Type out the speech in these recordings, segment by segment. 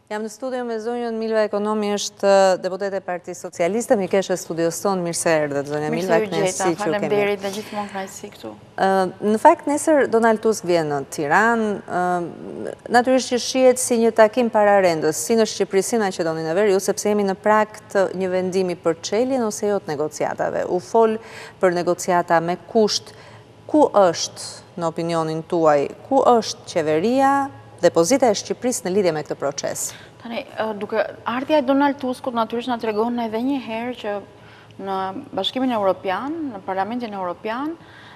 Jam në studio me zonjën Milva Ekonomi, është deputete e Partisë Socialiste, mi keshe studios tonë, mirë se erdhët, zonja Milva, kënaqësi që kemi. Faleminderit dhe gjithmonë kënaqësi këtu. Në fakt, nesër Donald Tusk vjen në Tiranë, natyrisht që shihet si një takim pararendës, si në Shqipëri, si në Maqedoninë e Veriut, sepse jemi në prag të një vendimi për çeljen ose jo të negociatave. U fol për negociata me kusht. Ku është, në opinionin tuaj, ku është qeveria dhe pozita e Shqipërisë në lidhje me këtë proces? Tani, duke ardhja e Donald Tuskut natyrisht na tregon edhe një herë që në Bashkimin Evropian, në Parlamentin Evropian,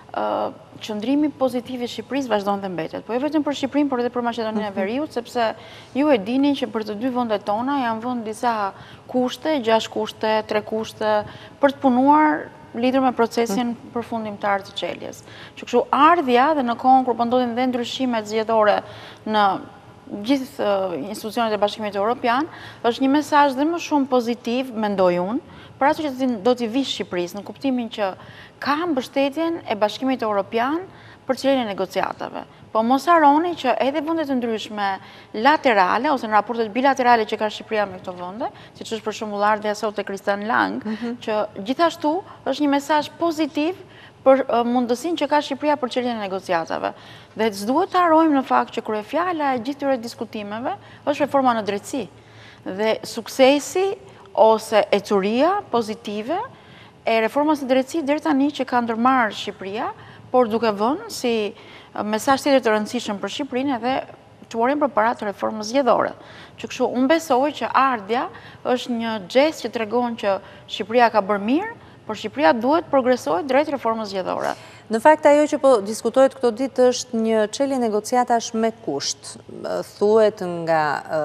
qëndrimi pozitiv i Shqipërisë vazhdon dhe mbetet. Po jo vetëm për Shqipërinë, por edhe për Maqedoninë e Veriut, sepse ju e dini që për të dy vendet tona janë vënë disa kushte, 6 kushte, 3 kushte, për të punuar lidhur me procesin përfundimtar të çeljes. Që kështu ardhja dhe në kohën kur po ndodhin dhe ndryshimet zgjedhore në gjithë institucionet e Bashkimit Evropian, është një mesazh dhe më shumë pozitiv, mendoj unë, për ato që do t'i vijë Shqipërisë, në kuptimin që ka mbështetjen e Bashkimit Evropian për çeljen e negociatave. Po mos harroni që edhe vendet të ndryshme laterale ose në raportet bilaterale që ka Shqipëria me këto vende, siç është për shembull ardhja sot e Kristan Lang, që gjithashtu është një mesazh pozitiv për mundësinë që ka Shqipëria për çeljen e negociatave. Dhe s'duhet të harrojmë në fakt që kryefjala e gjithë këtyre diskutimeve është reforma në drejtësi. Dhe suksesi ose ecuria pozitive e reformës në drejtësi deri tani që ka ndërmarrë Shqipëria, por duke vënë si mesazh tjetër të rëndësishëm për Shqipërinë edhe çuarin përpara të reformës zgjedhore. Që kështu unë besoj që ardhja është një gest që tregon që Shqipëria ka bërë mirë, por Shqipëria duhet progresojë drejt reformës zgjedhore. Në fakt, ajo që po diskutohet këto ditë është një çelje negociatash me kusht. Thuhet nga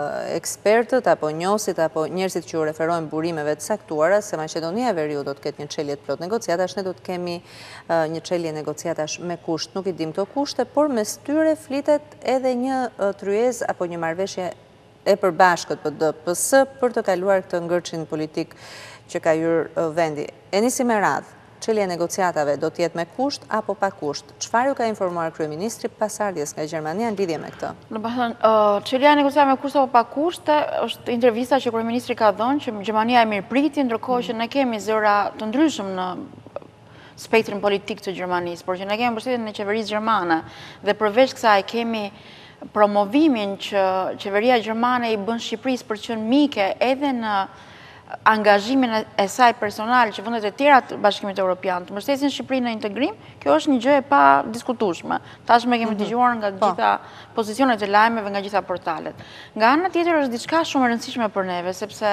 ekspertët apo njohësit apo njerëzit që u referojnë burimeve të saktuara se Maqedonia e Veriut do të ketë një çelje të plot negociatash, ne do të kemi një çelje negociatash me kusht. Nuk i dim këto kushte, por mes tyre flitet edhe një tryezë apo një marrëveshje e përbashkët PDPS për të kaluar këtë ngërçin politik që ka hyrë vendi. E nisi me radhë. Çelja e negociatave do të jetë me kusht apo pa kusht? Çfarë ju ka informuar kryeministri pas ardhjes nga Gjermania në lidhje me këtë? Domethënë, çelja e negociatave me kusht apo pa kusht është intervista që kryeministri ka dhënë që Gjermania e mirëpriti, ndërkohë që ne kemi zëra të ndryshëm në spektrin politik të Gjermanisë, por që ne kemi mbështetjen e qeverisë gjermane dhe përveç kësaj kemi promovimin që qeveria gjermane i bën Shqipërisë për të qenë mike edhe në angazhimin e saj personal që vendet e tjera të Bashkimit Evropian të mbështesin Shqipërinë në integrim, kjo është një gjë e pa diskutueshme. Tashmë kemi dëgjuar nga të gjitha pozicionet e lajmeve, nga gjitha portalet. Nga ana tjetër është diçka shumë e rëndësishme për neve, sepse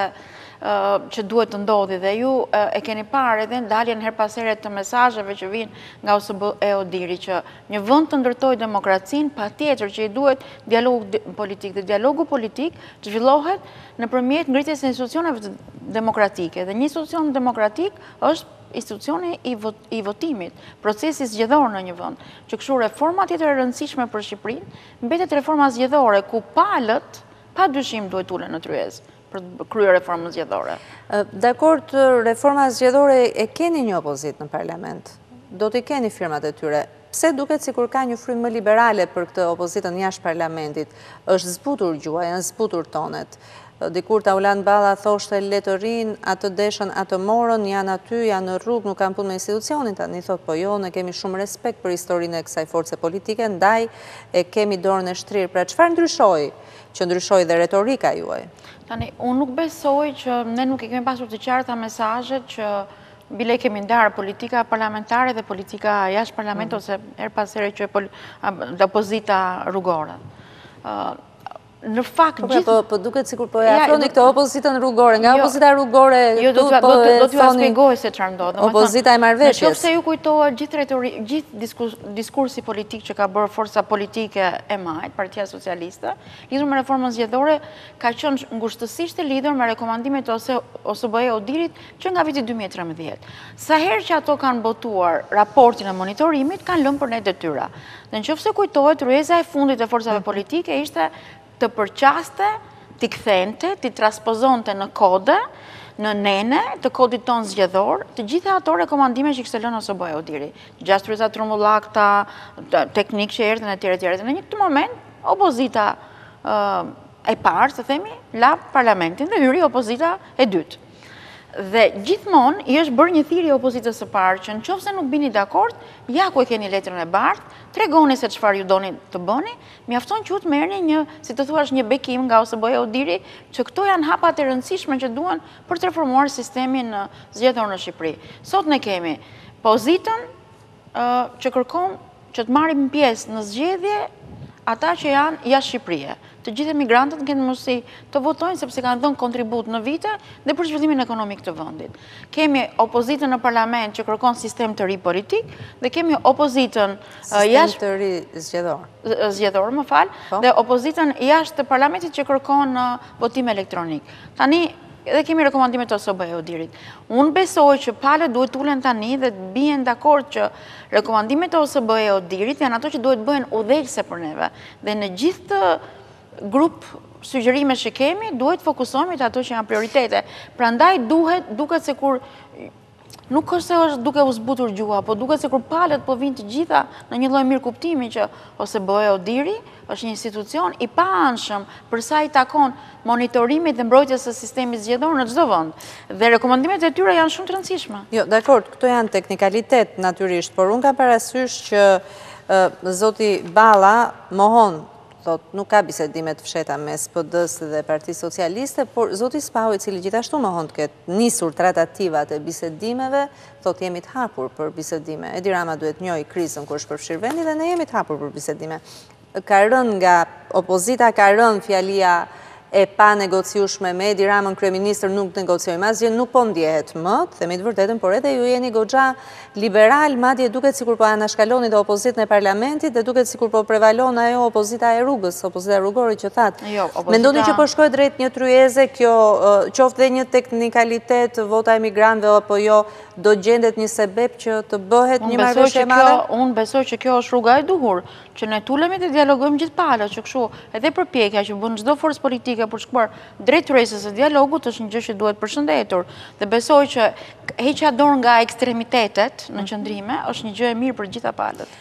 që duhet të ndodhi dhe ju e keni parë edhe ndaljen her pas here të mesazheve që vijnë nga OSBE e ODIHR-i që një vend të ndërtojë demokracinë patjetër që i duhet dialog politik dhe dialogu politik të zhvillohet nëpërmjet ngritjes së institucioneve demokratike dhe një institucion demokratik është institucioni i votimit, procesi zgjedhor në një vend. Që kështu reforma tjetër e rëndësishme për Shqipërinë mbetet reforma zgjedhore ku palët padyshim duhet ulen në tryezë për të kryer reformën zgjedhore. Dakord, reforma zgjedhore e keni një opozit në parlament. Do t'i keni firmat e tyre. Pse duket sikur ka një frymë më liberale për këtë opozitën jashtë parlamentit? Është zbutur gjua, janë zbutur tonet. Dikur Taulan Balla thoshte le të rinë, atë deshën, atë morën, janë aty, janë në rrugë, nuk kanë punë me institucionin, tani thot po jo, ne kemi shumë respekt për historinë e kësaj force politike, ndaj e kemi dorën e shtrirë. Pra çfarë ndryshoi? Që ndryshoi dhe retorika juaj? Tani, unë nuk besoj që ne nuk e kemi pasur të qarta mesazhet që bile kemi ndarë politika parlamentare dhe politika jashtë parlamentit ose her pas here që opozita rrugore. Në fakt po duket sikur po e afroni këtë opozitën rrugore, nga opozita rrugore do t'ju shpjegoj se çfarë ndodh. Opozita e marrëveshjes. Nëse ju kujtohet gjithë diskursi politik që ka bërë forca politike e majt, Partia Socialiste, lidhur me reformën zgjedhore, ka qenë ngushtësisht e lidhur me rekomandimet ose OSBE ODIHR-it që nga viti 2013. Sa herë që ato kanë botuar raportin e monitorimit, kanë lënë për ne detyra. Dhe nëse kujtohet, ryeza e fundit e forcave politike ishte të përqaste, t'i kthente, t'i transpozonte në kode, në nene të kodit ton zgjedhor, të gjitha ato rekomandime që kishte lënë OSBE ODIHR-i. 6 tryeza trumbullakta, teknikë që erdhën e tjerë. Në një këtë moment, opozita e parë, të themi, la parlamentin dhe hyri opozita e dytë. Dhe gjithmonë i është bërë një thirrje opozitës së parë që nëse nuk bini dakord, ja ku e keni letrën e bardhë, tregoni se çfarë ju doni të bëni, mjafton që të merrni një, si të thuash, një bekim nga OSBE Odiri, që këto janë hapat e rëndësishme që duan për të reformuar sistemin zgjedhor në Shqipëri. Sot ne kemi pozitën që kërkon që të marrim pjesë në zgjedhje ata që janë jashtë Shqipërisë. Të gjithë emigrantët kenë mundësi të votojnë sepse kanë dhënë kontribut në vite dhe për zhvillimin ekonomik të vendit. Kemi opozitën në parlament që kërkon sistem të ri politik dhe kemi opozitën sistem të ri zgjedhor, më fal, dhe opozitën jashtë parlamentit që kërkon votim elektronik. Tani edhe kemi rekomandimet të OSBE Odirit. Unë besoj që palët duhet ulen tani dhe të bien dakord që rekomandimet të OSBE Odirit janë ato që duhet bëhen udhëheqëse për neve. Dhe në gjithë të grup sugjerime që kemi, duhet fokusohemi të ato që janë prioritete. Prandaj duket se kur nuk është se është duke u zbutur gjua, po duket se kur palët po vinë të gjitha në një lloj mirë kuptimi që OSBE Odiri është një institucion i paanshëm për sa i takon monitorimit dhe mbrojtjes së sistemit zgjedhor në çdo vend. Dhe rekomandimet e tyre janë shumë të rëndësishme. Jo, dakord, këto janë teknikalitet natyrisht, por unë kam parasysh që zoti Balla mohon, thot, nuk ka bisedimet fsheta mes PD-s dhe Partisë Socialiste, por zoti Spau, i cili gjithashtu mohon të ketë nisur tratativat e bisedimeve, thot, jemi të hapur për bisedime. Edi Rama duhet njohë krizën kur është përfshirë vendi dhe ne jemi të hapur për bisedime. Ka rënë nga opozita, ka rënë fjalia e pa negociushme me Edi Ramën kryeministër, nuk negociojmë asgjë, nuk po ndjehet më, themi të vërtetën, por edhe ju jeni goxha liberal, madje duket sikur po anashkaloni dhe opozitën e parlamentit dhe duket sikur po prevalon ajo opozita e rrugës, opozita rrugore që thatë. Mendoni që po shkojë drejt një tryeze, kjo qoftë dhe një teknikalitet, vota emigrantëve apo jo, do gjendet një sebeb që të bëhet një marrëveshje e madhe? Unë besoj që kjo është rruga e duhur, që ne tulemi të dialogojmë gjithë palët, që kështu edhe përpjekja që bën çdo forcë politike për shkuar drejt tryezës së dialogut është një gjë që duhet përshëndetur. Dhe besoj që heqja dorë nga ekstremitetet në qëndrime është një gjë e mirë për gjitha palët.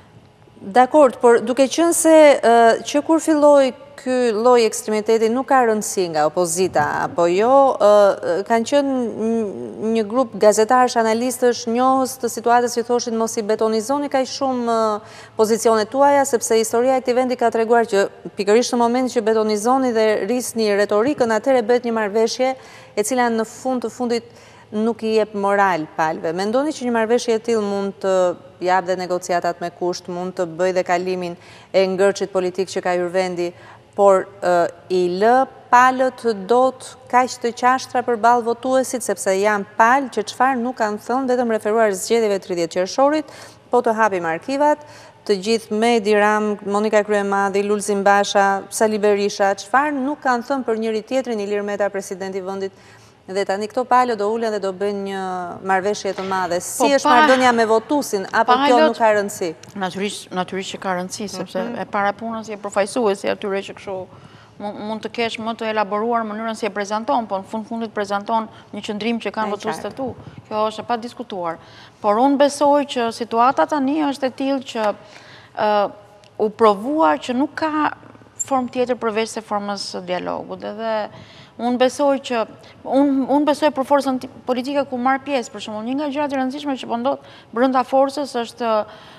Dakord, por duke qenë se që kur filloi ky lloj ekstremiteti nuk ka rëndësi nga opozita apo jo, kanë qenë një grup gazetarësh, analistësh, njohës të situatës që thoshin mos i betonizoni kaq shumë pozicionet tuaja, sepse historia e këtij vendi ka treguar që pikërisht në momentin që betonizoni dhe rrisni retorikën, atëherë bëhet një marrëveshje e cila në fund të fundit nuk i jep moral palëve. Mendoni që një marrëveshje e tillë mund të japë dhe negociatat me kusht, mund të bëjë dhe kalimin e ngërçit politik që ka hyrë vendi, por i lë palët dot kaq të qashtra përballë votuesit, sepse janë palë që çfarë nuk kanë thënë, vetëm referuar zgjedhjeve 30 qershorit, po të hapim arkivat, të gjithë me Edi Ramë, Monika Kryemadhi, Lulzim Basha, Sali Berisha, çfarë nuk kanë thënë për njëri tjetrin, Ilir Meta, presidenti i vendit. Dhe tani këto palë do ulen dhe do bëjnë një marrëveshje të madhe. Si është marrëdhënia me votusin, apo kjo nuk ka rëndësi? Natyrisht që ka rëndësi, sepse e para punës je përfaqësuesi atyre që kështu mund të kesh më të elaboruar mënyrën si e prezanton, po në fundit prezanton një qëndrim që kanë votuesit e tu. Kjo është e pa diskutuar. Por unë besoj që situata tani është e tillë që u provuar që nuk ka formë tjetër përveç se formës së dialogut. Edhe unë besoj për forcën politike ku marr pjesë, për shembull, një nga gjërat e rëndësishme që po ndodh brenda forcës është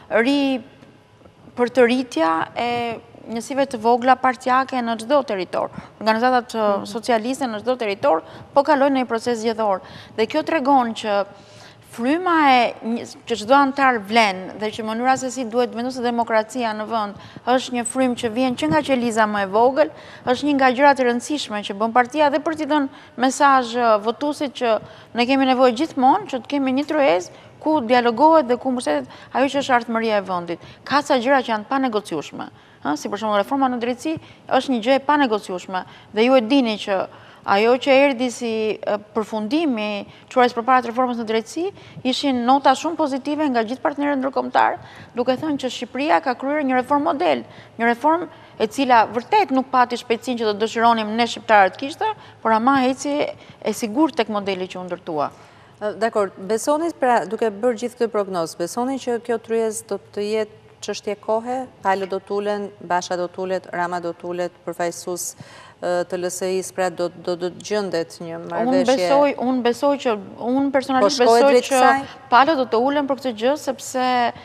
përtëritja e njësive të vogla partijake në çdo territor. Organizatat socialiste në çdo territor po kalojnë në një proces zgjedhor. Dhe kjo tregon që fryma që çdo antar vlen dhe që mënyra se si duhet vendosur demokracia në vend është një frymë që vjen që nga qeliza më e vogël, është një nga gjërat e rëndësishme që bën partia dhe për t'i dhënë mesazh votuesit që ne kemi nevojë gjithmonë që të kemi një tryezë ku dialogohet dhe ku mbështetet ajo që është ardhmëria e vendit. Ka ca gjëra që janë pa negociueshme, si për shembull reforma në drejtësi është një gjë e pa negociueshme dhe ju e dini që ajo që erdhi si përfundimi çuarjes përpara të reformës në drejtësi ishin nota shumë pozitive nga gjithë partnerët ndërkombëtar, duke thënë që Shqipëria ka kryer një reformë model, një reformë e cila vërtet nuk pati shpejtësinë që do dëshironim ne shqiptarët kishte, por ama eci e sigurt tek modeli që u ndërtua. Dakor, besoni pra duke bërë gjithë këtë prognozë, besoni që kjo tryezë do të jetë çështje kohe, palët do tulen, Basha do tulet, Rama do tulet, përfaqësues të LSI-s, pra do të gjëndet një marrëveshje? Unë besoj që, unë personalisht besoj që palët do të ulen për këtë gjë, sepse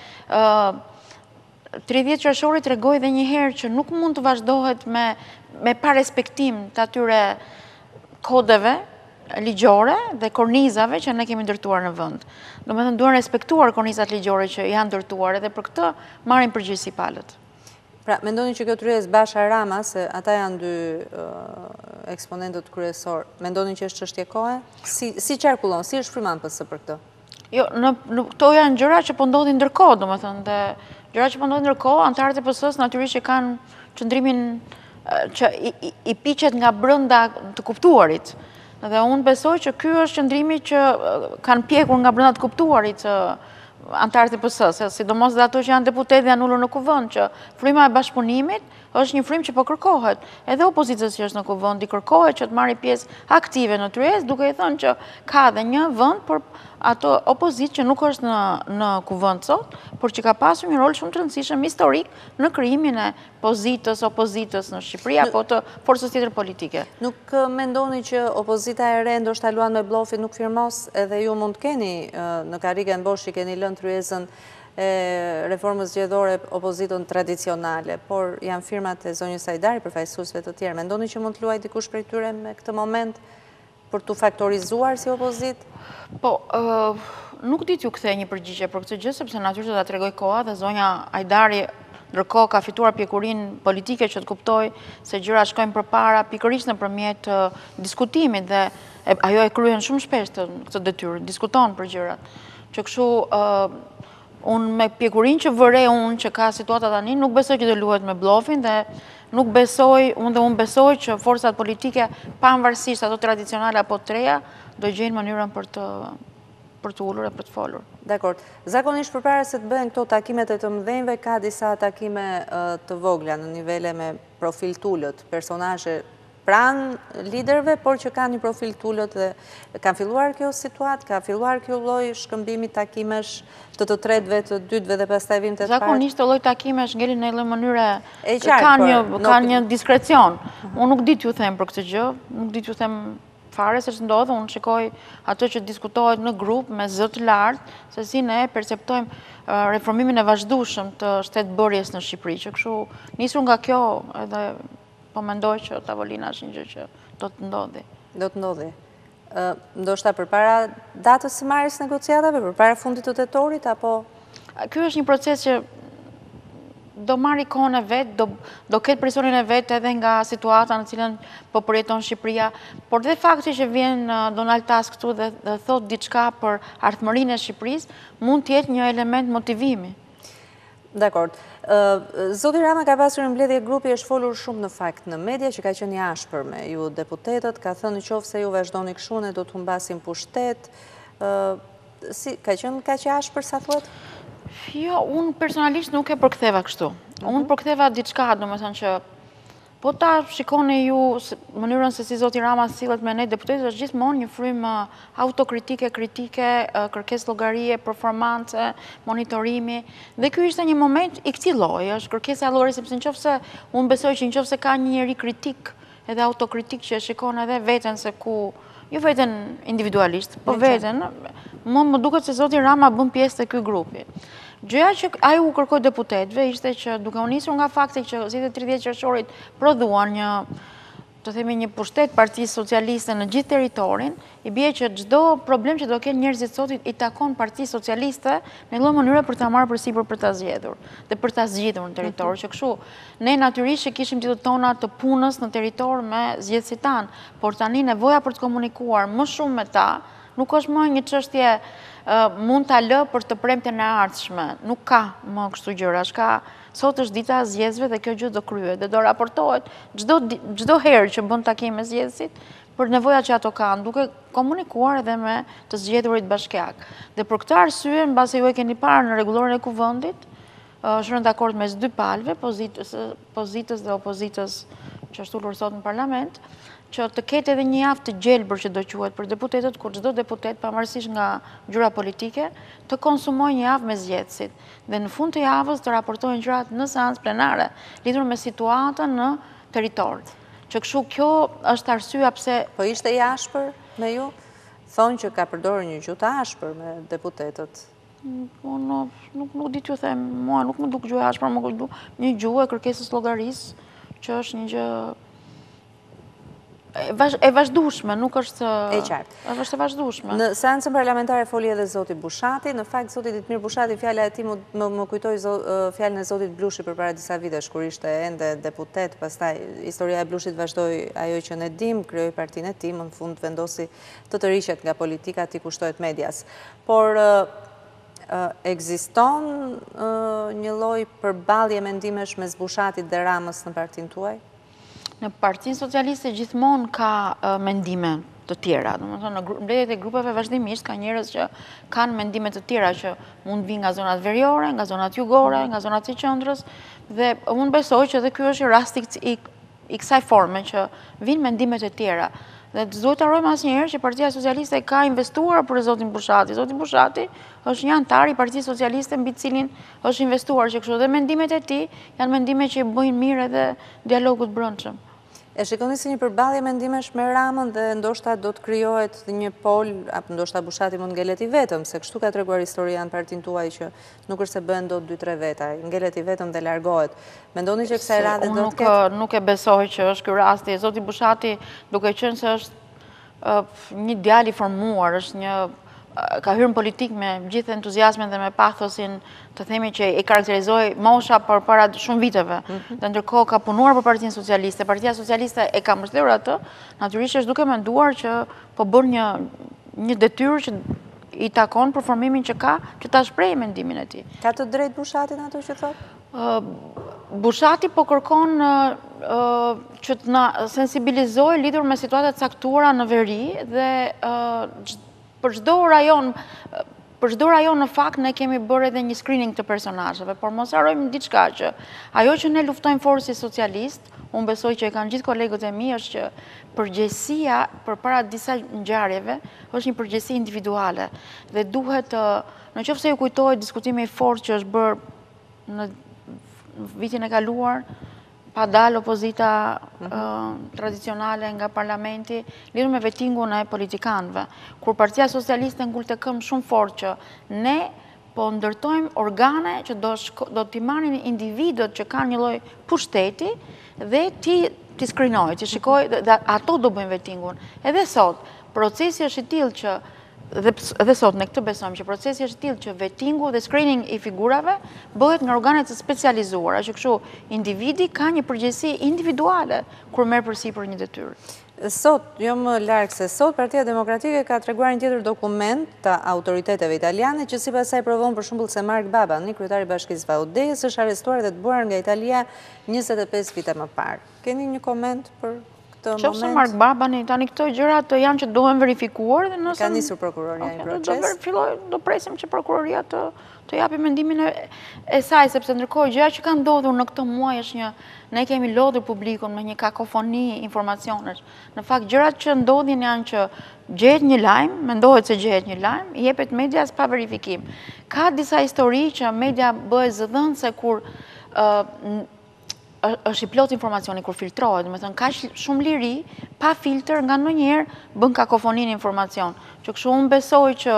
30 qershorit tregoi edhe një herë që nuk mund të vazhdohet me pa respektim të atyre kodeve ligjore dhe kornizave që ne kemi ndërtuar në vend. Domethënë duhen respektuar kornizat ligjore që janë ndërtuar dhe për këtë marrin përgjegjësi palët. Pra, mendoni që kjo tryez Basha Rama, se ata janë dy eksponentët kryesor, mendoni që është çështje kohe? Si qarkullon, si është fryman PS për këtë? Jo, këto janë gjëra që po ndodhin ndërkohë, domethënë, dhe gjëra që po ndodhin ndërkohë, anëtarët e PS-s natyrisht që kanë qëndrimin që i piqet nga brenda të kuptuarit. Dhe unë besoj që ky është qëndrimi që kanë pjekur nga brenda të kuptuarit anëtarët e PS-s, sidomos dhe ato që janë deputetë dhe janë ulur në kuvend, që fryma e bashkëpunimit është një frymë që po kërkohet. Edhe opozitës që është në kuvend i kërkohet që të marrë pjesë aktive në tryezë, duke i thënë që ka dhe një vend për ato opozitë që nuk është në kuvend sot, por që ka pasur një rol shumë të rëndësishëm historik në krijimin e opozitës në Shqipëri apo të forcës tjetër politike. Nuk mendoni që opozita e re ndoshta luan me bllofit nuk firmos, edhe ju mund të keni në karrikën bosh që keni lënë tryezën e reformës zgjedhore opozitën tradicionale, por janë firmat e zonjës Sajdari, përfaqësuesve të tjerë. Mendoni që mund të luajë dikush prej tyre me këtë moment për të faktorizuar si opozitë? Po, nuk di t'ju kthej një përgjigje për këtë gjë, sepse natyrisht do ta tregoj koha dhe zonja Hajdari ndërkohë ka fituar pjekurinë politike që të kuptoj se gjërat shkojnë përpara pikërisht nëpërmjet diskutimit dhe ajo e kryen shumë shpesh këtë detyrë, diskuton për gjërat. Që kështu unë me pjekurinë që vëre unë që ka situata tani, nuk besoj që do luhet me bllofin dhe nuk besoj, unë besoj që forcat politike, pavarësisht ato tradicionale apo të reja, do gjejnë mënyrën për të ulur e për të folur. Dakor. Zakonisht përpara se të bëhen këto takimet e të mëdhenjve, ka disa takime të vogla në nivele me profil tullët, personazhe pranë liderëve, por që kanë një profil tullët dhe kanë filluar kjo situatë, ka filluar kjo lloj shkëmbimi takimesh të tretëve, të dytëve dhe pastaj vim të të parë. Zakonisht të lloj takimesh ngelin në një mënyrë kanë një diskrecion. Unë nuk di t'ju them për këtë gjë, nuk di t'ju them fare se ç'ndodh, unë shikoj ato që diskutohet në grup me zë të lartë, se si ne perceptojmë reformimin e vazhdueshëm të shtetbërjes në Shqipëri, që kështu nisur nga kjo edhe po mendoj që tavolina është një gjë që do të ndodhi. Do të ndodhi. Ndoshta përpara datës së marrjes negociatave, përpara fundit të tetorit, apo? Ky është një proces që do marrë kohën e vet, do ketë presionin e vet edhe nga situata në cilën po përjeton Shqipëria, por dhe fakti që vjen Donald Tusk këtu dhe thot diçka për ardhmërinë e Shqipërisë, mund të jetë një element motivimi. Dakor. Zoti Rama ka pasur një mbledhje grupi, është folur shumë në fakt në media që ka qenë i ashpër me ju deputetët, ka thënë nëse ju vazhdoni kështu ne do të humbasim pushtet. Ka qenë kaq i ashpër sa thuhet? Jo, unë personalisht nuk e përktheva kështu. Unë përktheva diçka, domethënë që po ta shikoni ju mënyrën se si zoti Rama sillet me ne deputetët, është gjithmonë një frymë autokritike, kritike, kërkesë llogarie, performance, monitorimi. Dhe ky ishte një moment i këtij lloji, është kërkesa e llogarisë, sepse nëse unë besoj që nëse ka një njeri kritik edhe autokritik që e shikon edhe veten se ku, jo veten individualisht, po veten, më duket se zoti Rama bën pjesë të ky grupi. Gjëja që ai u kërkoi deputetëve ishte që duke u nisur nga fakti që zgjedhjet 30 qershorit prodhuan një pushtet Partisë Socialiste në gjithë territorin, i bie që çdo problem që do kenë njerëzit sot i takon Partisë Socialiste në një mënyrë për ta marrë përsipër për ta zgjedhur dhe për ta zgjidhur në territor, që kështu ne natyrisht që kishim ditët tona të punës në territor me zgjedhësit tanë, por tani nevoja për të komunikuar më shumë me ta nuk është më një çështje mund ta lë për të premten e ardhshme. Nuk ka më kështu gjëra. Sot është dita e zgjedhjeve dhe kjo gjë do kryhet dhe do raportohet çdo herë që bën takim me zgjedhësit për nevojat që ato kanë, duke komunikuar edhe me të zgjedhurit bashkiak. Dhe për këtë arsye, mbase ju e keni parë në rregulloren e kuvendit, është rënë dakord mes dy palëve, pozitës dhe opozitës që është ulur sot në parlament, që të ketë edhe një javë të gjelbër që do quhet për deputetët, kur çdo deputet, pavarësisht nga gjyra politike, të konsumojë një javë me zgjedhësit. Dhe në fund të javës të raportojnë gjërat në seancë plenare, lidhur me situatën në territor. që kështu kjo është arsyeja pse... Po ishte i ashpër me ju? Thonë që ka përdorur një gjuhë të ashpër me deputetët. Po, nuk di t'ju them, mua nuk më duk gjuhë e ashpër, më duk një gjuhë e kërkesës llogarisë, që është një gjë e vazhdueshme, nuk është e qartë. Është e vazhdueshme. Në seancën parlamentare foli edhe zoti Bushati. Në fakt zoti Ditmir Bushati, fjala e tij më kujtoi fjalën e zotit Blushi përpara disa vitesh kur ishte ende deputet, pastaj historia e Blushit vazhdoi ajo që ne dim, krijoi partinë e tij, më në fund vendosi të tërhiqet nga politika, ti kushtohet medias. Por ekziston një lloj përballje mendimesh mes Bushatit dhe Ramës në partinë tuaj? Në Partinë Socialiste gjithmonë ka mendime të tjera. Domethënë në mbledhjet e grupeve vazhdimisht ka njerëz që kanë mendime të tjera që mund vinë nga zonat veriore, nga zonat jugore, nga zonat e qendrës dhe unë besoj që edhe ky është rasti i kësaj forme që vinë mendimet e tjera. Dhe duhet të harrojmë asnjëherë që Partia Socialiste ka investuar për zotin Bushati. Zoti Bushati është një antar i Partisë Socialiste mbi cilin është investuar, që kështu dhe mendimet e tij janë mendime që i bëjnë mirë edhe dialogut brendshëm. E shikoni si një përballje mendimesh me Ramën dhe ndoshta do të krijohet një pol, apo ndoshta Bushati mund ngelet i vetëm, se kështu ka treguar historia në partinë tuaj që nuk është se bën dot 2-3 veta, ngelet i vetëm dhe largohet. Mendoni që kësaj radhe do të ketë? Nuk e besoj që është ky rasti. Zoti Bushati, duke qenë se është një djalë i formuar, ka hyrë në politikë me gjithë entuziazmin dhe me pathosin, të themi që e karakterizoi mosha përpara shumë viteve. Dhe ndërkohë ka punuar për Partinë Socialiste. Partia Socialiste e ka mbështetur atë, natyrisht është duke menduar që po bën një detyrë që i takon për formimin që ka, që ta shprehë mendimin e tij. Ka të drejtë Bushati në ato që thotë? Bushati po kërkon që të na sensibilizojë lidhur me situata të caktuara në veri dhe për çdo rajon në fakt ne kemi bërë edhe një screening të personazheve, por mos harrojmë diçka që ajo që ne luftojmë forë si socialist, unë besoj që e kanë gjithë kolegët e mi, është që përgjegjësia përpara disa ngjarjeve është një përgjegjësi individuale dhe duhet nëse ju kujtohet diskutimi i fortë që është bërë në vitin e kaluar, pa dalë opozita tradicionale nga parlamenti, lidhur me vettingun e politikanëve, kur Partia Socialiste ngulte këmbë shumë fort që ne po ndërtojmë organe që do t'i marrin individët që kanë një lloj pushteti dhe ti skrinojë, ti shikojë dhe ato do bëjnë vettingun. Edhe sot, procesi është i tillë që dhe sot ne këtë besojmë që procesi është i tillë që vettingu dhe screening i figurave bëhet nga organet të specializuara, që kështu individi ka një përgjegjësi individuale kur merr përsipër një detyrë. Sot, jo më larg se sot, Partia Demokratike ka treguar një tjetër dokument të autoriteteve italiane që sipas saj provon për shembull se Mark Babani, kryetari i Bashkisë Vaudejes, është arrestuar dhe të bërë nga Italia 25 vite më parë. Keni një koment për Qofse Mark Babani, tani këto gjërat janë që dohen verifikuar dhe nëse... Ka nisur prokuroria një proces? Do presim që prokuroria të japi mendimin e saj, sepse ndërkohë gjëja që ka ndodhur në këtë muaj është ne kemi lodhur publikun me një kakofoni informacionesh. Në fakt, gjërat që ndodhin janë që gjehet një lajm, mendohet se gjehet një lajm, i jepet medias pa verifikim. Ka disa histori që media bëhet zëdhënëse kur është i plot informacioni kur filtrohet, do të thënë ka shumë liri, pa filtr nga ndonjëherë bën kakofoninë informacion. Që kështu unë besoj që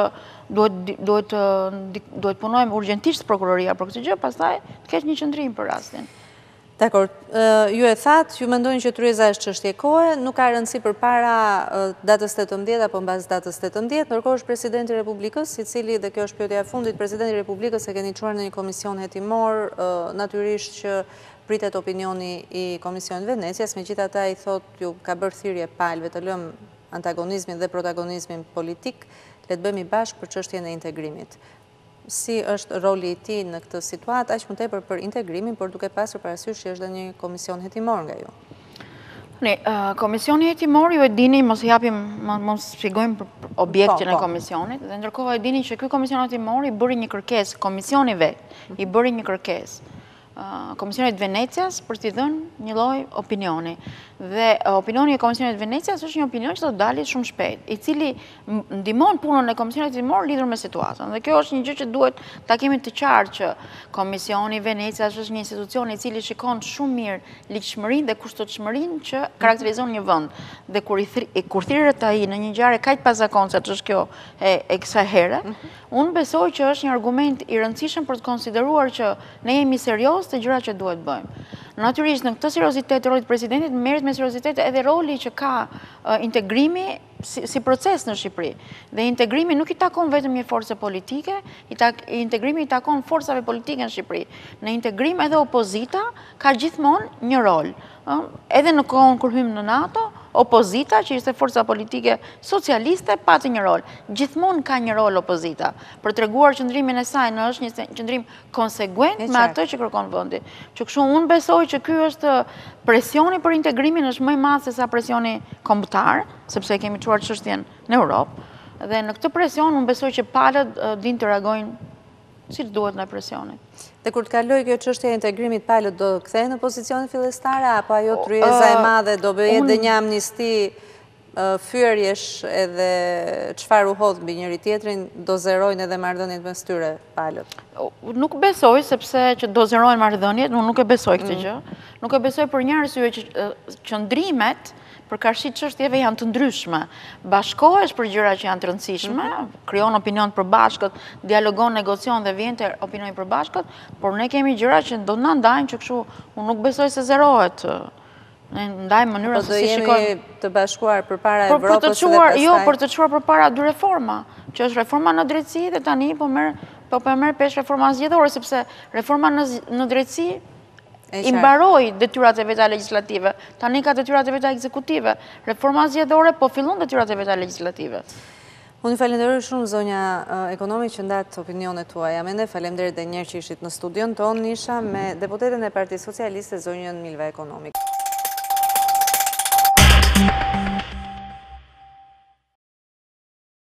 duhet punojmë urgjentisht prokuroria për këtë gjë, pastaj të ketë një qendrim për rastin. Dakor, ju e thatë, ju mendojnë që tryeza është çështje kohe, nuk ka rëndësi përpara datës 18 apo mbas datës 18, ndërkohë është presidenti i Republikës, i cili, dhe kjo është pyetja e fundit, presidenti i Republikës e keni çuar në një komision hetimor, natyrisht që pritet opinioni i Komisionit Venecias, megjithatë ai thotë ju ka bërë thirrje palëve të lëmë antagonizmin dhe protagonizmin politik, le të bëhemi bashkë për çështjen e integrimit. Si është roli i tij në këtë situatë, aq më tepër për integrimin, por duke pasur parasysh që është dhe një komision hetimor nga ju? Komisioni hetimor, ju e dini, mos shpjegojmë për objektin e komisionit, dhe ndërkohë e dini që ky komision hetimor i bëri një kërkesë, komisioni vet i bëri një kërkesë Komisionit Venecias për t'i dhënë një lloj opinioni. Dhe opinioni e Komisionit Venecias është një opinion që do dalit shumë shpejt, i cili ndihmon punën e Komisionit Hetimor lidhur me situatën. Dhe kjo është një gjë që duhet ta kemi të qartë që Komisioni Venecias është një institucion i cili shikon shumë mirë ligjshmërinë dhe kushtetshmërinë që karakterizon një vend. Dhe kur thirret ai në një ngjarje kaq pazakonce, që është kjo e kësaj here, unë besoj që është një argument i rëndësishëm për të konsideruar që ne jemi serioz te gjërat që duhet bëjmë. Natyrisht, në këtë seriozitet rolit presidentit, merret me seriozitet edhe roli që ka integrimi si proces në Shqipëri. Dhe integrimi nuk i takon vetëm një force politike, integrimi i takon forcave politike në Shqipëri. Në integrim edhe opozita ka gjithmonë një rol. Edhe në kohën kur hym në NATO, opozita, që ishte forca politike socialiste, pati një rol. Gjithmonë ka një rol opozita, për treguar qëndrimin e saj në është një qëndrim konsekuent me atë që kërkon vendi. Që kështu unë besoj që ky është presioni për integrimin është më i madh se sa presioni kombëtar, sepse kemi çuar çështjen në Europë. Dhe në këtë presion unë besoj që palët din të reagojnë si duhet në presionin. Dhe kur të kaloj kjo çështje e integrimit, palët do kthehen në pozicionin fillestare, apo ajo tryeza e madhe do bëhet dhe një amnisti fyerjesh edhe çfarë u hodh mbi njëri tjetrin, do zerojnë edhe marrëdhëniet mes tyre palët? Nuk besoj, sepse që do zerojnë marrëdhëniet, unë nuk e besoj këtë gjë. Nuk e besoj për një arsye që qëndrimet për karshi çështjeve janë të ndryshme. Bashkohesh për gjëra që janë të rëndësishme, krijon opinion të përbashkët, dialogon, negocion dhe vjen te opinioni i përbashkët, por ne kemi gjëra që do na ndajnë që kështu unë nuk besoj se zerohet. Ne ndajmë mënyrën se si shikojmë. Po do jemi të bashkuar përpara Evropës dhe pastaj. Jo, për të çuar përpara dy reforma, që është reforma në drejtësi dhe tani po merr pesh reforma zgjedhore, sepse reforma në drejtësi i mbaroi detyrat e veta legjislative, tani ka detyrat e veta ekzekutive. Reforma zgjedhore po fillon detyrat e veta legjislative. Unë falenderoj shumë zonja ekonomi që ndat opinionet tuaja. Mende faleminderit edhe një herë që ishit në studion tonë, isha me deputeten e Partisë Socialiste, zonjën Milva Ekonomik.